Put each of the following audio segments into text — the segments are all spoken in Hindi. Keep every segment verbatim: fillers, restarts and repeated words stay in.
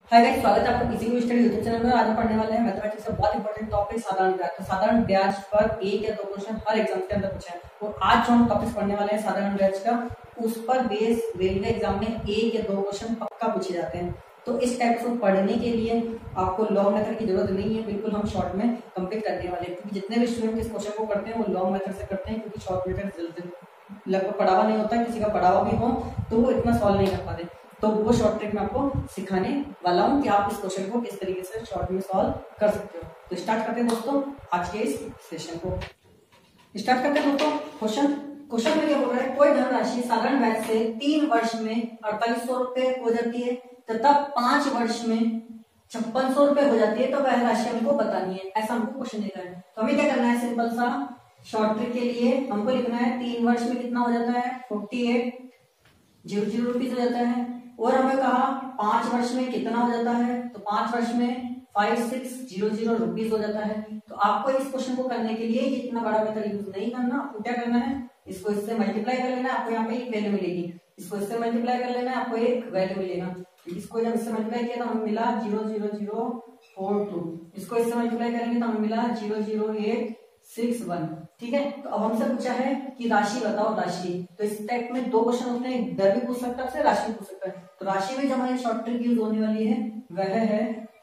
हाय गाइस, स्वागत है आपका इजी स्टडी यूट्यूब चैनल में। आज हम पढ़ने वाले हैं मैथमेटिक्स का बहुत इंपॉर्टेंट टॉपिक साधारण ब्याज। तो साधारण ब्याज पर एक या दो क्वेश्चन हर एग्जाम के अंदर पूछे हैं। तो आज जो हम टॉपिक पढ़ने वाले हैं साधारण ब्याज का, उस पर बेस रेलवे एग्जाम में एक या दो क्वेश्चन पक्का पूछे जाते हैं। तो इस टाइप को पढ़ने के लिए आपको लॉन्ग मेथड की जरूरत नहीं है, बिल्कुल हम शॉर्ट में कंप्लीट करने वाले हैं। क्योंकि जितने भी स्टूडेंट इस क्वेश्चन को करते हैं वो लॉन्ग मेथड से करते हैं, क्योंकि शॉर्ट मेथड जल्दी लगभग पढ़ा हुआ नहीं होता। किसी का पढ़ा हुआ भी हो तो वो इतना सॉल्व नहीं कर पाते। तो वो शॉर्ट ट्रिक मैं आपको सिखाने वाला हूं कि आप इस क्वेश्चन को किस तरीके से शॉर्ट में सॉल्व कर सकते हो। तो स्टार्ट करते हैं दोस्तों आज के इस सेशन को। स्टार्ट करते हैं दोस्तों। क्वेश्चन क्वेश्चन में क्या बोल रहा है, कोई धनराशि साधारण ब्याज से तीन वर्ष में अड़तालीस सौ रुपए हो जाती है तथा पांच वर्ष में छप्पन सौ रुपए हो जाती है, तो वह राशि हमको बतानी है। ऐसा हमको क्वेश्चन देता है। तो हमें क्या करना है, सिंपल सा शॉर्ट ट्रिक के लिए हमको लिखना है तीन वर्ष में कितना हो जाता है, forty eight zero zero rupees हो जाता है। और हमें कहा पांच वर्ष में कितना हो जाता है, तो पांच वर्ष में five six zero zero rupees हो जाता है। तो आपको इस क्वेश्चन को करने के लिए इतना बड़ा मेथड यूज नहीं करना। आपको क्या करना है, इसको इससे मल्टीप्लाई कर लेना है, आपको यहाँ पे एक वैल्यू मिलेगी। इसको इससे मल्टीप्लाई कर लेना है, आपको एक वैल्यू मिलेगा। इसको जब इससे मल्टीप्लाई किया तो हमें मिला zero zero zero four two. इसको इससे मल्टीप्लाई करेंगे तो हमें मिला zero zero eight six one. ठीक है। तो अब हमसे पूछा है कि राशि बताओ राशि। तो इस टाइप में दो क्वेश्चन होते हैं, दर भी पूछ सकता है, राशि भी पूछ सकता है। तो राशि में जो हमारी शॉर्ट ट्रिक यूज होने वाली है वह है,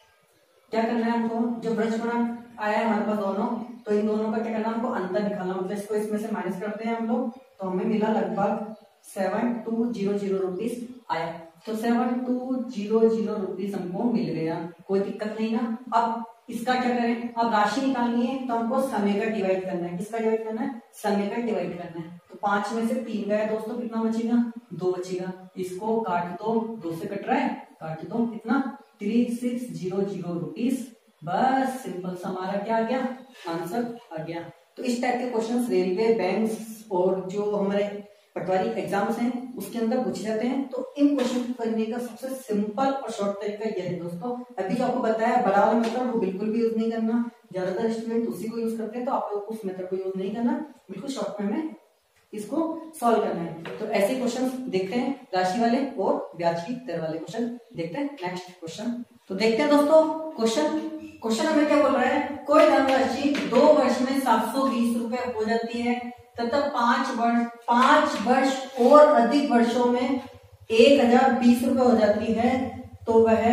क्या करना है हमको, जो ब्रज गुणक आया है हमारे पास दोनों, तो इन दोनों का क्या करना है, हमको अंतर निकालना। मतलब इसको इसमें से माइनस करते हैं हम लोग, तो हमें मिला लगभग seven two zero zero rupees आया। तो seven two zero zero rupees हमको मिल गया, कोई दिक्कत नहीं ना। अब इसका क्या करें, अब राशि निकालनी है तो हमको समय का डिवाइड करना है। किसका डिवाइड करना है, समय का डिवाइड करना है। तो पांच में से तीन गया दोस्तों, कितना बचेगा, दो बचेगा। इसको काट दो, दो से कट रहा है, काट दो, कितना three six zero zero rupees. बस सिंपल सा हमारा क्या आ गया, आंसर आ गया। तो इस टाइप के क्वेश्चन रेलवे, बैंक और जो हमारे पटवारी एग्जाम्स हैं उसके अंदर पूछे जाते हैं। तो इन क्वेश्चन को करने का सबसे सिंपल और शॉर्ट तरीका यह है दोस्तों। अभी जो आपको बताया बड़ा वाला मेथड वो बिल्कुल भी यूज नहीं करना। ज्यादातर स्टूडेंट उसी को यूज करते हैं, तो आप लोग उस मेथड को यूज नहीं करना, बिल्कुल शॉर्ट में हमें इसको सॉल्व करना है। तो ऐसे क्वेश्चन देखते हैं, राशि वाले और ब्याज की दर वाले क्वेश्चन देखते हैं। नेक्स्ट क्वेश्चन तो देखते हैं दोस्तों। क्वेश्चन क्वेश्चन हमें क्या बोल रहा है, कोई धनराशि दो वर्ष में सात सौ बीस रुपए हो जाती है तथा पांच वर्ष पांच वर्ष और अधिक वर्षों में एक हजार बीस रुपए हो जाती है, तो वह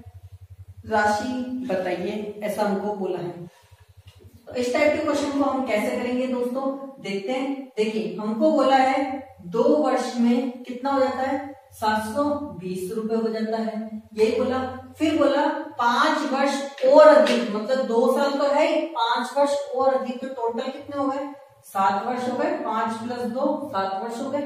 राशि बताइए, ऐसा हमको बोला है। तो इस टाइप के क्वेश्चन को हम कैसे करेंगे दोस्तों, देखते हैं। देखिए हमको बोला है दो वर्ष में कितना हो जाता है, सात सौ बीस रुपए हो जाता है, यही बोला। फिर बोला पांच वर्ष और अधिक, मतलब दो साल तो है, पांच वर्ष और अधिक, तो टोटल कितने हो गए, सात वर्ष हो गए। पांच प्लस दो सात वर्ष हो गए।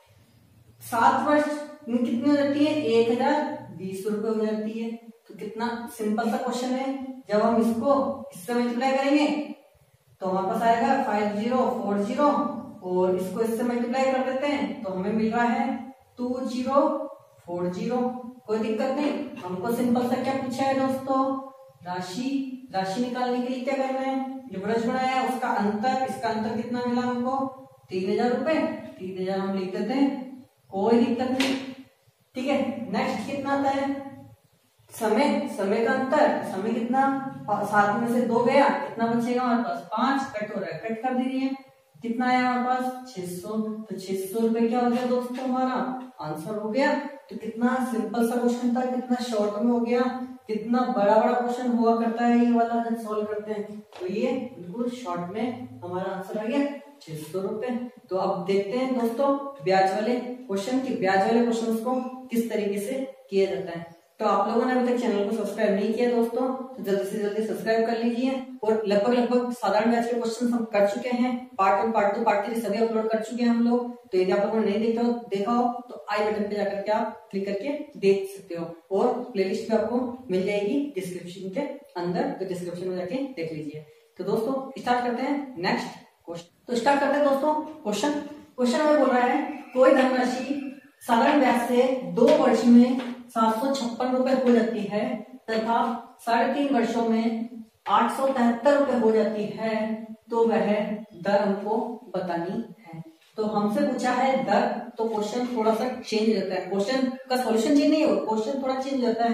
सात वर्ष में कितनी हो जाती है, एक हजार बीस रुपए हो जाती है। तो कितना सिंपल सा क्वेश्चन है। जब हम इसको इससे मल्टीप्लाई करेंगे तो हमारे पास आएगा फाइव जीरो फोर जीरो, और इसको इससे मल्टीप्लाई कर देते हैं तो हमें मिल रहा है टू जीरो फोर जीरो। कोई दिक्कत नहीं। हमको सिंपल सा क्या पूछा है दोस्तों, राशि। राशि निकालने के लिए क्या करना है, जो ब्रज बनाया है उसका अंतर, इसका अंतर कितना मिला हमको, तीन हजार रुपए। तीन हजार हम लिख देते हैं, कोई दिक्कत नहीं। ठीक है। नेक्स्ट कितना आता है, समय। समय का अंतर, समय कितना, सात में से दो गया, कितना बचेगा हमारे पास, पांच। कट हो रहा है, कट कर दीजिए, कितना आया हमारे पास, छह सौ। तो छह सौ रुपए क्या हो गया दोस्तों, हमारा आंसर हो गया। तो कितना सिंपल सा क्वेश्चन था, कितना शॉर्ट में हो गया। कितना बड़ा बड़ा क्वेश्चन हुआ करता है ये वाला जब सॉल्व करते हैं, तो ये बिल्कुल शॉर्ट में हमारा आंसर आ गया छह सौ रुपए। तो अब देखते हैं दोस्तों ब्याज वाले क्वेश्चन की, ब्याज वाले क्वेश्चन को किस तरीके से किया जाता है। तो आप लोगों ने अभी तक चैनल को सब्सक्राइब नहीं किया दोस्तों, तो जल्दी से जल्दी सब्सक्राइब कर लीजिए। और लगभग लगभग साधारण ब्याज के क्वेश्चन हम कर चुके हैं, part one part two part three सभी अपलोड कर चुके हैं हम लोग। तो यदि आप लोगों ने नहीं देखा हो देखा हो तो आई बटन पे जाकर के आप क्लिक करके देख सकते हो, और प्लेलिस्ट भी आपको मिल जाएगी डिस्क्रिप्शन के अंदर, तो डिस्क्रिप्शन में जाके देख लीजिए। तो दोस्तों स्टार्ट करते हैं नेक्स्ट क्वेश्चन। तो स्टार्ट करते हैं दोस्तों क्वेश्चन क्वेश्चन हमें बोल रहा है, कोई धनराशि साधारण ब्याज से दो वर्ष में सात सौ छप्पन रुपए हो जाती है तथा साढ़े तीन वर्षों में आठ सौ तिहत्तर रुपए हो जाती है, तो वह दर हमको बतानी है। तो हमसे पूछा है दर, तो क्वेश्चन थोड़ा सा चेंज रहता है। क्वेश्चन का सॉल्यूशन चेंज नहीं हो, क्वेश्चन थोड़ा चेंज रहता है।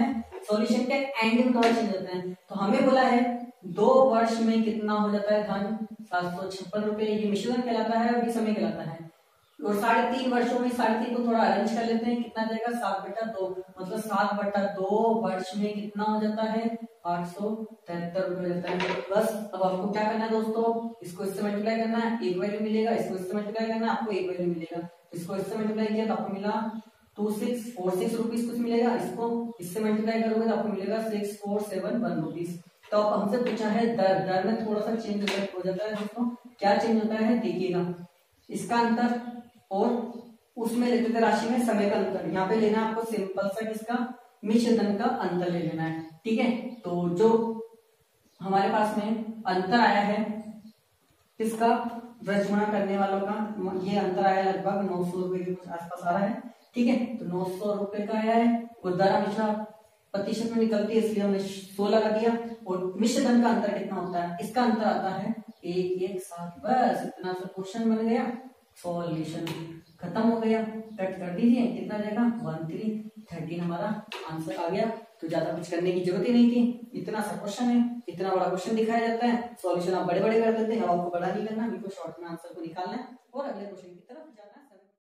सॉल्यूशन के एंड में थोड़ा चेंज होता है। तो हमें बोला है दो वर्ष में कितना हो जाता है धन, सात सौ छप्पन रुपए, ये मिश्रण कहलाता है और ये समय कहलाता है। और साढ़े तीन वर्षों में साढ़े तीन को थोड़ा अरेंज कर लेते हैं, कितना जाएगा सात बटा दो, मतलब सात बटा दो वर्ष में कितना हो जाता है आठ सौ तिहत्तर रुपए हो जाता है। बस अब आपको क्या करना है दोस्तों, इसको इससे मल्टीप्लाई करना है, एक वैल्यू मिलेगा, इसको इससे मल्टीप्लाई करना है, आपको एक वैल्यू मिलेगा। इसको इससे मल्टीप्लाई किया तो आपको मिला two six four six rupees कुछ मिलेगा, इसको इससे मल्टीप्लाई करोगे तो आपको मिलेगा six four seven one rupees. तो अब हमसे पूछा है दर, दर में थोड़ा सा चेंज हो जाता है दोस्तों, क्या चेंज होता है देखिएगा, इसका अंतर और उसमें लेते थे राशि में समय का अंतर, यहाँ पे लेना आपको सिंपल सा किसका, मिश्र धन का अंतर ले लेना है, ठीक है। तो जो हमारे पास में अंतर आया है किसका, ब्रज गुणा करने वालों का, ये अंतर आया लगभग नौ सौ रुपए के आसपास आ रहा है, ठीक है। तो नौ सौ रुपए का आया है, और दर हमेशा प्रतिशत में निकलती है इसलिए हमने सौ लगा दिया। और मिश्र धन का अंतर कितना होता है, इसका अंतर आता है एक एक सात, बस इतना सा क्वेश्चन बन गया, सॉल्यूशन खत्म हो गया, कट कर दीजिए, कितना जाएगा वन थ्री थर्टीन, हमारा आंसर आ गया। तो ज्यादा कुछ करने की जरूरत ही नहीं थी, इतना सा क्वेश्चन है, इतना बड़ा क्वेश्चन दिखाया जाता है, सॉल्यूशन आप बड़े बड़े कर देते हैं, अब आपको बड़ा नहीं करना, बिल्कुल शॉर्ट में आंसर को निकालना है और अगले क्वेश्चन की तरफ जाना है।